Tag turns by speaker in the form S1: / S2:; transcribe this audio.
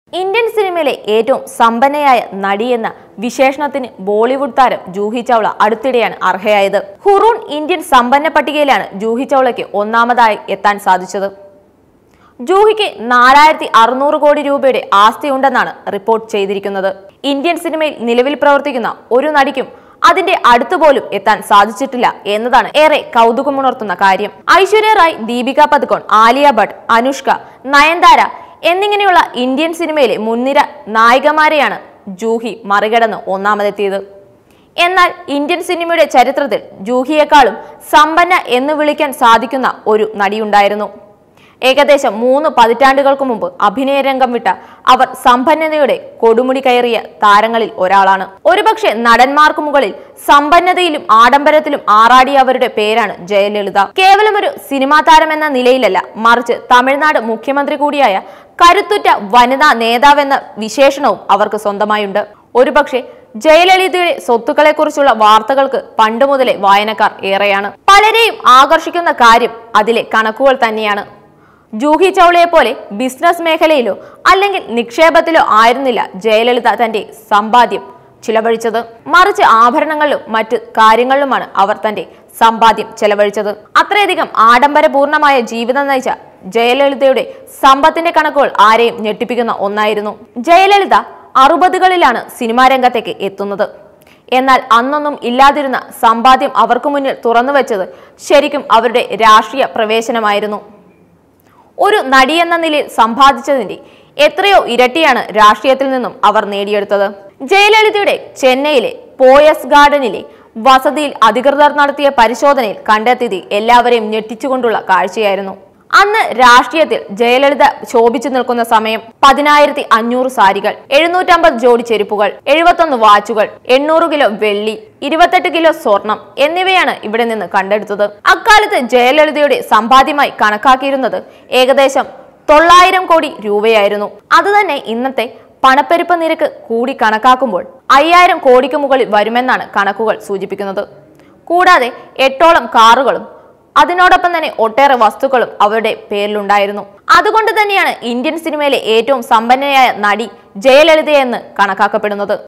S1: Indian സിനിമയിലെ ഏറ്റവും സമ്പന്നയായ നടിയെന്ന വിശേഷണത്തിന് ബോളിവുഡ് താരം ജൂഹി ചൗള അടുത്തിടെയാണ് അർഹയായത്. ഹുറൂൺ ഇന്ത്യൻ സമ്പന്ന പട്ടികയിലാണ് ജൂഹി ചൗളയ്ക്ക് ഒന്നാമതായി എത്താൻ സാധിച്ചത്. ജൂഹിക്ക് 4600 കോടി രൂപയുടെ ആസ്തിയുണ്ടെന്നാണ് റിപ്പോർട്ട് ചെയ്തിരിക്കുന്നത്. ഇന്ത്യൻ സിനിമയിൽ നിലവിൽ പ്രവർത്തിക്കുന്ന ഒരു നടിക്കും അതിന്റെ അടുത്തുപോലും എത്താൻ സാധിച്ചിട്ടില്ല എന്നതാണ് ഏറെ കൗതുകമുണർത്തുന്ന കാര്യം. ഐശ്വര്യ റായ്, ദീപിക പദുകോൺ, ആലിയ ഭട്ട്, അനുഷ്ക, നയൻതാര എന്നിങ്ങനെയുള്ള ഇന്ത്യൻ സിനിമയിലെ മുൻനിര നായികമാരെയാണ് ജൂഹി മറികടന്ന് ഒന്നാമതെത്തിയത്. എന്നാൽ ഇന്ത്യൻ സിനിമയുടെ ചരിത്രത്തിൽ ജൂഹിയെക്കാളും സമ്പന്ന എന്ന് വിളിക്കാൻ സാധിക്കുന്ന ഒരു നടിയുണ്ടായിരുന്നു. ഏകദേശം 3 പതിറ്റാണ്ടുകൾക്ക് മുമ്പ് അഭിനയ രംഗം വിട്ട അവർ സമ്പന്നതയുടെ കൊടുമുടി കയറിയ താരങ്ങളിൽ ഒരാളാണ്. ഒരുപക്ഷെ നടന്മാർക്ക് മുകളിൽ സമ്പന്നതയിലും ആഡംബരത്തിലും ആറാടിയ അവരുടെ പേരാണ് ജയലളിത. കേവലം ഒരു സിനിമാ താരം എന്ന നിലയിലല്ല, മറിച്ച് തമിഴ്നാട് മുഖ്യമന്ത്രി കൂടിയായ കരുത്തുറ്റ വനിതാ നേതാവെന്ന വിശേഷണവും അവർക്ക് സ്വന്തമായുണ്ട്. ഒരുപക്ഷെ ജയലളിതയുടെ സ്വത്തുക്കളെ കുറിച്ചുള്ള വാർത്തകൾക്ക് പണ്ട് മുതലേ വായനക്കാർ ഏറെയാണ്. പലരെയും ആകർഷിക്കുന്ന കാര്യം അതിലെ കണക്കുകൾ തന്നെയാണ്. ജൂഹി ചൗളയെ പോലെ ബിസിനസ് മേഖലയിലോ അല്ലെങ്കിൽ നിക്ഷേപത്തിലോ ആയിരുന്നില്ല ജയലളിത തന്റെ സമ്പാദ്യം ചിലവഴിച്ചത്. മറിച്ച് ആഭരണങ്ങളിലും മറ്റ് കാര്യങ്ങളിലുമാണ് അവർ തന്റെ സമ്പാദ്യം ചെലവഴിച്ചത്. അത്രയധികം ആഡംബരപൂർണമായ ജീവിതം നയിച്ച ജയലളിതയുടെ സമ്പത്തിന്റെ കണക്കുകൾ ആരെയും ഞെട്ടിപ്പിക്കുന്ന ഒന്നായിരുന്നു. ജയലളിത 60കളിലാണ് സിനിമാ രംഗത്തേക്ക് എത്തുന്നത്. എന്നാൽ അന്നൊന്നും ഇല്ലാതിരുന്ന സമ്പാദ്യം അവർക്ക് മുന്നിൽ തുറന്നു വെച്ചത് ശരിക്കും അവരുടെ രാഷ്ട്രീയ പ്രവേശനമായിരുന്നു. ഒരു നടിയെന്ന നിലയിൽ സമ്പാദിച്ചതിന്റെ എത്രയോ ഇരട്ടിയാണ് രാഷ്ട്രീയത്തിൽ നിന്നും അവർ നേടിയെടുത്തത്. ജയലളിതയുടെ ചെന്നൈയിലെ പോയസ് ഗാർഡനിലെ വസതിയിൽ അധികൃതർ നടത്തിയ പരിശോധനയിൽ കണ്ടെത്തിയത് എല്ലാവരെയും ഞെട്ടിച്ചുകൊണ്ടുള്ള കാഴ്ചയായിരുന്നു. അന്ന് രാഷ്ട്രീയത്തിൽ ജയലളിത ശോഭിച്ചു നിൽക്കുന്ന സമയം 10500 സാരികൾ, 750 ജോഡി ചെരുപ്പുകൾ, 71 വാച്ചുകൾ, 800 കിലോ വെള്ളി, 28 കിലോ സ്വർണം എന്നിവയാണ് ഇവിടെ നിന്ന് കണ്ടെടുത്തത്. അക്കാലത്ത് ജയലളിതയുടെ സമ്പാദ്യമായി കണക്കാക്കിയിരുന്നത് ഏകദേശം 900 കോടി രൂപയായിരുന്നു. അതുതന്നെ ഇന്നത്തെ പണപ്പെരുപ്പ നിരക്ക് കൂടി കണക്കാക്കുമ്പോൾ 5000 കോടിക്ക് മുകളിൽ വരുമെന്നാണ് കണക്കുകൾ സൂചിപ്പിക്കുന്നത്. കൂടാതെ 8ഓളം കാറുകളും അതിനോടൊപ്പം തന്നെ ഒട്ടേറെ വസ്തുക്കളും അവരുടെ പേരിലുണ്ടായിരുന്നു. അതുകൊണ്ട് തന്നെയാണ് ഇന്ത്യൻ സിനിമയിലെ ഏറ്റവും സമ്പന്നയായ നടി ജയലളിതയെന്ന് കണക്കാക്കപ്പെടുന്നത്.